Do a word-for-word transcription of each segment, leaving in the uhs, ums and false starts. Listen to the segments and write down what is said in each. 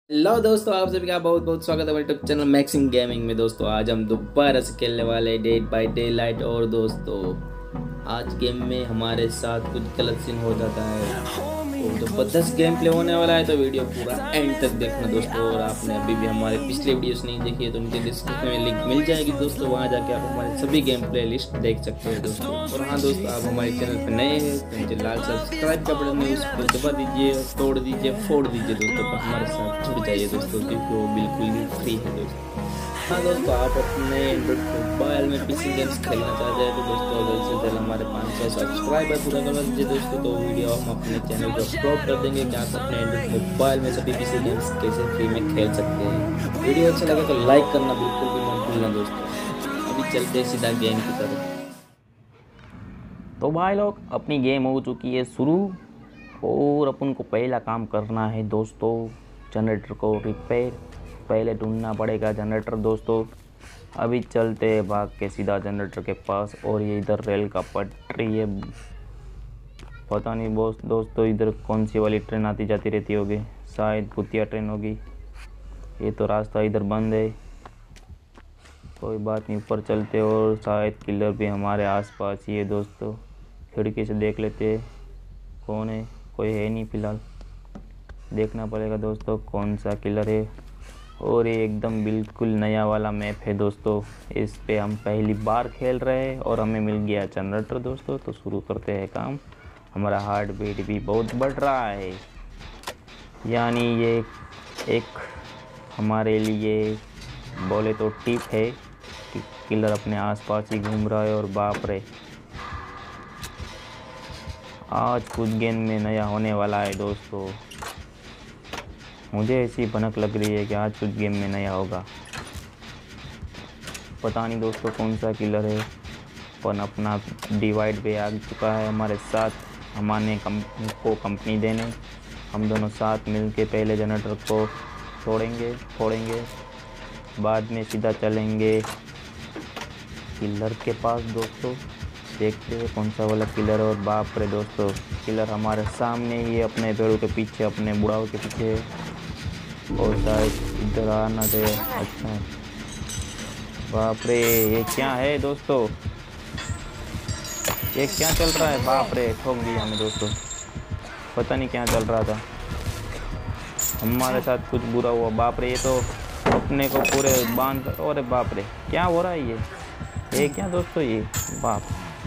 Hello दोस्तों, आप सभी का बहुत बहुत स्वागत है हमारे यूट्यूब चैनल मैक्सिम गेमिंग में। दोस्तों आज हम दोबारा से खेलने वाले डेड बाय डे लाइट। और दोस्तों आज गेम में हमारे साथ कुछ गलत सीन हो जाता है तो जबरदस्त गेम प्ले होने वाला है, तो वीडियो पूरा एंड तक देखना दोस्तों। और आपने अभी भी हमारे पिछले वीडियोस नहीं देखी है तो उनके डिस्क्रिप्शन में लिंक मिल जाएगी दोस्तों, वहाँ जाके आप हमारे सभी गेम प्ले लिस्ट देख सकते हैं दोस्तों। और हाँ दोस्तों, आप हमारे चैनल पर नए हैं तो मुझे लाल सब्सक्राइब का बटन है उसको दबा दीजिए, तोड़ दीजिए, फोड़ दीजिए दोस्तों, पर हमारे साथ जुड़ जाइए दोस्तों, क्योंकि वो बिल्कुल ही फ्री है दोस्तों। हाँ दोस्तों, आप अपने एंड्रॉइड मोबाइल में पीसी गेम्स खेलना चाहते हैं तो दोस्तों जल्द से जल्द हमारे पाँच सौ सब्सक्राइबर पूरा करवा दीजिए दोस्तों। तो वीडियो हम अपने चैनल पर अपलोड कर देंगे कि आप अपने एंड्रॉइड मोबाइल में सभी पीसी गेम्स कैसे फ्री में खेल सकते हैं। वीडियो अच्छा लगे तो लाइक करना बिल्कुल भी मत भूलना दोस्तों। अभी चलते हैं सीधा गेम की तरफ। तो भाई लोग, अपनी गेम हो चुकी है शुरू और अपन को पहला काम करना है दोस्तों, जनरेटर को रिपेयर। पहले ढूंढना पड़ेगा जनरेटर दोस्तों। अभी चलते हैं भाग के सीधा जनरेटर के पास। और ये इधर रेल का पटरी है, पता नहीं बोस दोस्तों इधर कौन सी वाली ट्रेन आती जाती रहती होगी, शायद भूतिया ट्रेन होगी। ये तो रास्ता इधर बंद है, कोई बात नहीं, ऊपर चलते। और शायद किलर भी हमारे आसपास ही है दोस्तों, खिड़की से देख लेते हैं कौन है। कोई है नहीं फ़िलहाल, देखना पड़ेगा दोस्तों कौन सा किलर है। और ये एकदम बिल्कुल नया वाला मैप है दोस्तों, इस पे हम पहली बार खेल रहे हैं और हमें मिल गया जनरेटर दोस्तों। तो शुरू करते हैं काम। हमारा हार्ट बीट भी बहुत बढ़ रहा है, यानी ये एक हमारे लिए बोले तो टिप है कि किलर अपने आसपास ही घूम रहा है। और बाप रे, आज कुछ गेम में नया होने वाला है दोस्तों, मुझे ऐसी भनक लग रही है कि आज कुछ गेम में नया होगा। पता नहीं दोस्तों कौन सा किलर है, पर अपना डिवाइड पे आ चुका है हमारे साथ, हमारे कंपनी को कंपनी देने। हम दोनों साथ मिलके पहले जनरेटर को तोड़ेंगे फोड़ेंगे, बाद में सीधा चलेंगे किलर के पास दोस्तों। देखते हैं कौन सा वाला किलर है। और बाप रे दोस्तों, किलर हमारे सामने ही है, अपने पेड़ों के पीछे, अपने बुढ़ाओं के पीछे। और शायद इधर आना चाहिए। अच्छा बाप रे, ये क्या है दोस्तों, ये क्या चल रहा है? बाप रे, ठोक दिया हमें दोस्तों, पता नहीं क्या चल रहा था, हमारे साथ कुछ बुरा हुआ। बाप रे, ये तो अपने को पूरे बांध। अरे बाप रे, क्या हो रहा है ये ये क्या दोस्तों, ये बाप,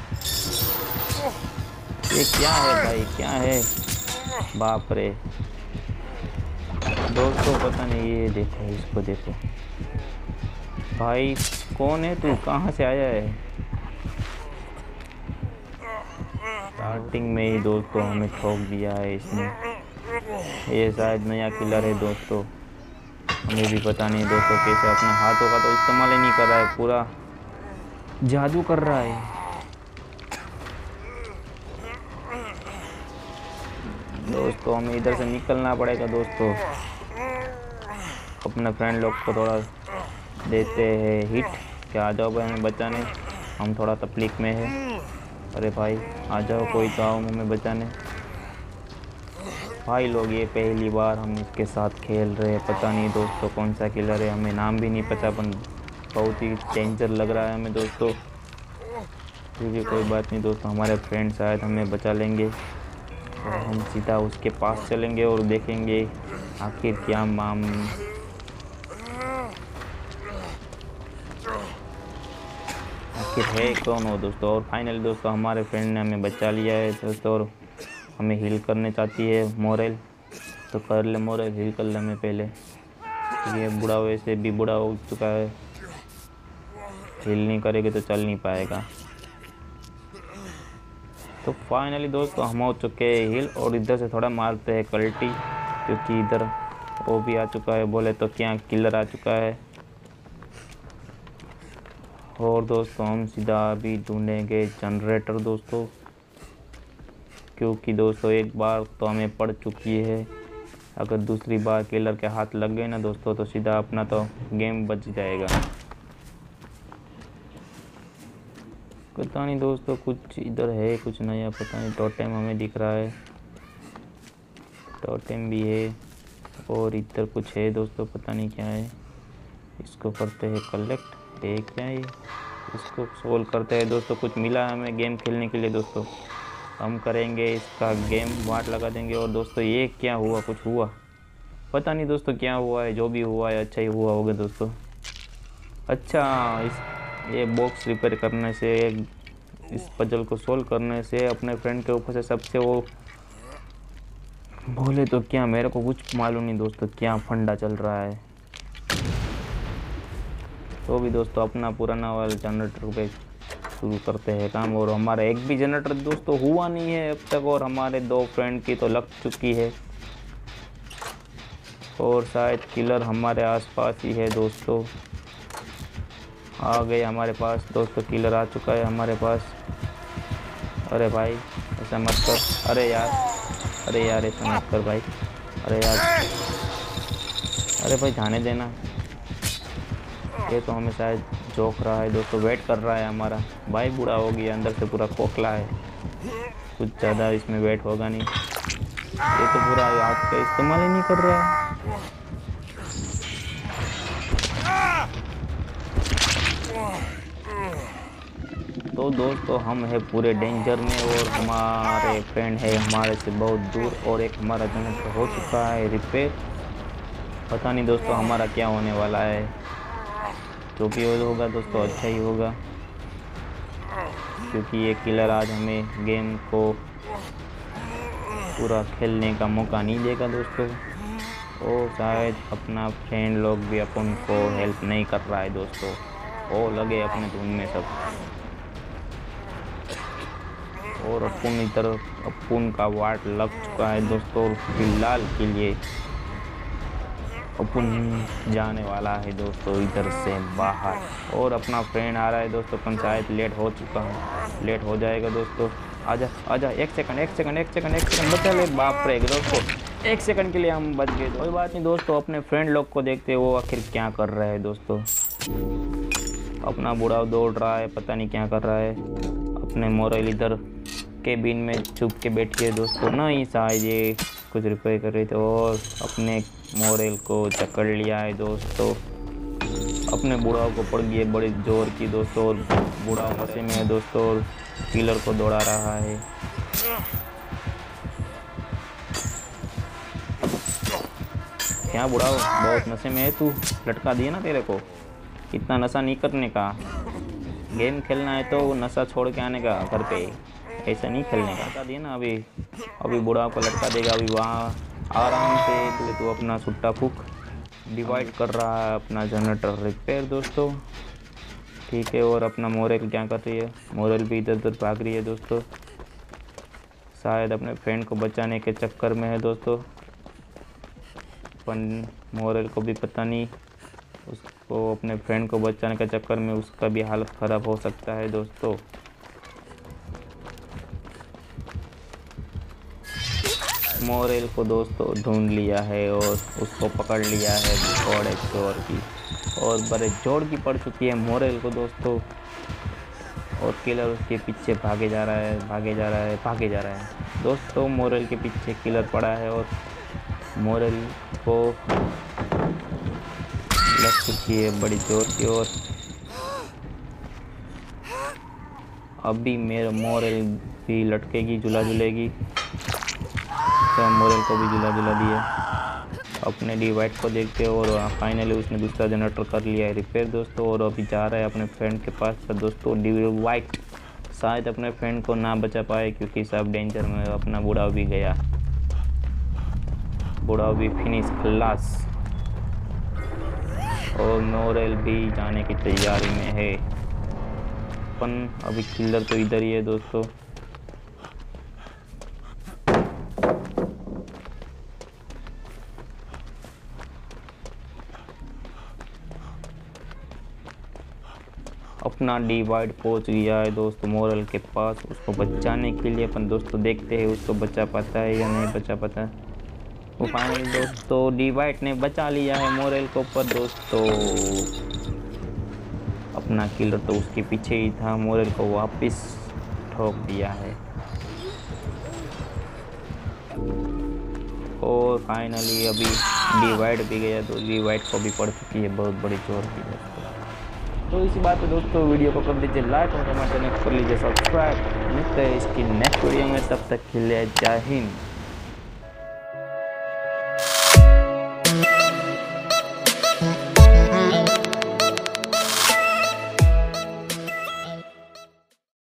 ये क्या है भाई, क्या है? बाप रे दोस्तों, पता नहीं, ये देखो, इसको देखो भाई, कौन है तू, कहाँ से आया है? स्टार्टिंग में ही दोस्तों हमें ठोक दिया है इसने। ये शायद नया किलर है दोस्तों, हमें भी पता नहीं दोस्तों कैसे, अपने हाथों का तो इस्तेमाल ही नहीं कर रहा है, पूरा जादू कर रहा है दोस्तों। हमें इधर से निकलना पड़ेगा दोस्तों। अपने फ्रेंड लोग को थोड़ा देते हैं हिट, क्या आ जाओ भाई हमें बचाने, हम थोड़ा तकलीफ में है। अरे भाई आ जाओ, कोई तो आओ हमें बचाने। भाई लोग, ये पहली बार हम इसके साथ खेल रहे हैं, पता नहीं दोस्तों कौन सा किलर है, हमें नाम भी नहीं पता, पर बहुत ही डेंजर लग रहा है हमें दोस्तों। फिर भी कोई बात नहीं दोस्तों, हमारे फ्रेंड शायद हमें बचा लेंगे। और हम सीधा उसके पास चलेंगे और देखेंगे आखिर क्या माम आखिर है कौन हो दोस्तों। और फाइनली दोस्तों हमारे फ्रेंड ने हमें बचा लिया है दोस्तों, और हमें हील करने चाहती है मोरल, तो कर ले मोरल, हील कर ले हमें पहले। ये बूढ़ा वैसे भी बूढ़ा हो चुका है, हील नहीं करेंगे तो चल नहीं पाएगा। तो फाइनली दोस्तों हम हो चुके हैं हील। और इधर से थोड़ा मारते हैं कल्टी, क्योंकि इधर वो भी आ चुका है, बोले तो क्या किलर आ चुका है। और दोस्तों हम सीधा अभी ढूंढेंगे जनरेटर दोस्तों, क्योंकि दोस्तों एक बार तो हमें पड़ चुकी है, अगर दूसरी बार किलर के हाथ लग गए ना दोस्तों तो सीधा अपना तो गेम बच जाएगा। पता नहीं दोस्तों, कुछ इधर है कुछ नया, पता नहीं। टोटेम हमें दिख रहा है, टोटेम भी है, और इधर कुछ है दोस्तों, पता नहीं क्या है। इसको करते हैं कलेक्ट। एक क्या है, इसको सोल्व करते हैं दोस्तों। कुछ मिला हमें गेम खेलने के लिए दोस्तों। हम करेंगे इसका गेम वाट लगा देंगे। और दोस्तों ये क्या हुआ, कुछ हुआ पता नहीं दोस्तों क्या हुआ है। जो भी हुआ है अच्छा ही हुआ होगा दोस्तों। अच्छा, इस ये बॉक्स रिपेयर करने से, इस पजल को सोल्व करने से अपने फ्रेंड के ऊपर से सबसे वो बोले तो क्या, मेरे को कुछ मालूम नहीं दोस्तों क्या फंडा चल रहा है। तो भी दोस्तों अपना पुराना वाला जनरेटर पे शुरू करते हैं काम। और हमारा एक भी जनरेटर दोस्तों हुआ नहीं है अब तक। और हमारे दो फ्रेंड की तो लग चुकी है। और शायद किलर हमारे आसपास ही है दोस्तों। आ गए हमारे पास दोस्तों, किलर आ चुका है हमारे पास। अरे भाई ऐसा मत कर, अरे यार, अरे यार ऐसा मत कर भाई, अरे यार, अरे भाई जाने देना। ये तो हमें शायद जोक रहा है दोस्तों, वेट कर रहा है हमारा। भाई बूढ़ा हो गया, अंदर से पूरा खोखला है, कुछ ज़्यादा इसमें वेट होगा नहीं। ये तो पूरा हाथ का इस्तेमाल ही नहीं कर रहा है। तो दोस्तों हम है पूरे डेंजर में। और हमारे फ्रेंड है हमारे से बहुत दूर। और एक हमारा जनरेटर हो चुका है रिपेयर। पता नहीं दोस्तों हमारा क्या होने वाला है। जो भी होगा दोस्तों अच्छा ही होगा, क्योंकि ये किलर आज हमें गेम को पूरा खेलने का मौका नहीं देगा दोस्तों। और शायद अपना फ्रेंड लोग भी अपन को हेल्प नहीं कर रहा है दोस्तों। वो लगे अपने धुन में सब। और अपन इधर अपन का वाट लग चुका है दोस्तों। फिलहाल के लिए अपन जाने वाला है दोस्तों इधर से बाहर। और अपना फ्रेंड आ रहा है दोस्तों, पंचायत लेट हो चुका है, लेट हो जाएगा दोस्तों। आजा आजा, एक सेकंड एक सेकंड एक सेकंड एक सेकंड बचा ले। बाप रे दोस्तों, एक सेकंड के लिए हम बच गए। कोई बात नहीं दोस्तों, अपने फ्रेंड लोग को देखते वो आखिर क्या कर रहे हैं दोस्तों। अपना बूढ़ा दौड़ रहा है, पता नहीं क्या कर रहा है। अपने मोरल इधर केबिन में छुप के बैठी है दोस्तों। नहीं शायद ये कुछ रिपेयर कर रहे थे और अपने मोरल को चकड़ लिया है दोस्तों। अपने बूढ़ा को पड़ गई है बड़ी जोर की दोस्तों। और बूढ़ा नशे में है दोस्तों और किलर को दौड़ा रहा है। क्या बूढ़ा बहुत नशे में है तू, लटका दिया ना तेरे को। इतना नशा नहीं करने का, गेम खेलना है तो नशा छोड़ के आने का घर पे, ऐसा नहीं खेलने का। लटका दिया ना, अभी अभी बूढ़ा को लटका देगा। अभी वहाँ आराम से तू तो अपना सुट्टा फूक। डिवाइड कर रहा है अपना जनरेटर रिपेयर दोस्तों, ठीक है। और अपना मोरल क्या कर रही है, मोरल भी इधर उधर भाग रही है दोस्तों। शायद अपने फ्रेंड को बचाने के चक्कर में है दोस्तों। अपन मोरल को भी पता नहीं, उसको अपने फ्रेंड को बचाने के चक्कर में उसका भी हालत ख़राब हो सकता है दोस्तों। मोरल को दोस्तों ढूंढ लिया है और उसको पकड़ लिया है घोड़े चोर की। और बड़े जोड़ की पड़ चुकी है मोरल को दोस्तों। और किलर उसके पीछे भागे जा रहा है, भागे जा रहा है, भागे जा रहा है दोस्तों। मोरल के पीछे किलर पड़ा है और मोरल को लग चुकी है बड़ी जोर की। और अभी मेरा मोरल भी लटकेगी, झूला झूलेगी। तो मोरल को भी झूला झूला दिया। अपने डिवाइड को देखते हो। और फाइनली उसने दूसरा जनरेटर कर लिया है रिपेयर दोस्तों। और अभी जा रहा है अपने फ्रेंड के पास पर दोस्तों। डिवाइड शायद अपने फ्रेंड को ना बचा पाए, क्योंकि सब डेंजर में। अपना बूढ़ा भी गया, बूढ़ा भी फिनिश खल्लास। और मोरल भी जाने की तैयारी में है। अपन अभी किलर तो इधर ही है दोस्तों। अपना डिवाइड पहुंच गया है दोस्तों मोरल के पास, उसको बचाने के लिए। अपन दोस्तों देखते हैं उसको बचा पाता है या नहीं बचा पाता है। वो फाइनली दोस्तों डिवाइड ने बचा लिया है मोरल को। पर दोस्तों अपना किलर तो उसके पीछे ही था, मोरल को वापस ठोक दिया है। और फाइनली अभी डिवाइड भी गया, तो डिवाइड को भी पड़ चुकी है बहुत बड़ी चोर की दोस्तों। तो इसी बात पे दोस्तों वीडियो को कर दीजिए लाइक और हमारे चैनल को कर लीजिए सब्सक्राइब। मिलते हैं इसकी नेक्स्ट वीडियो में, तब तक के लिए जय हिंद।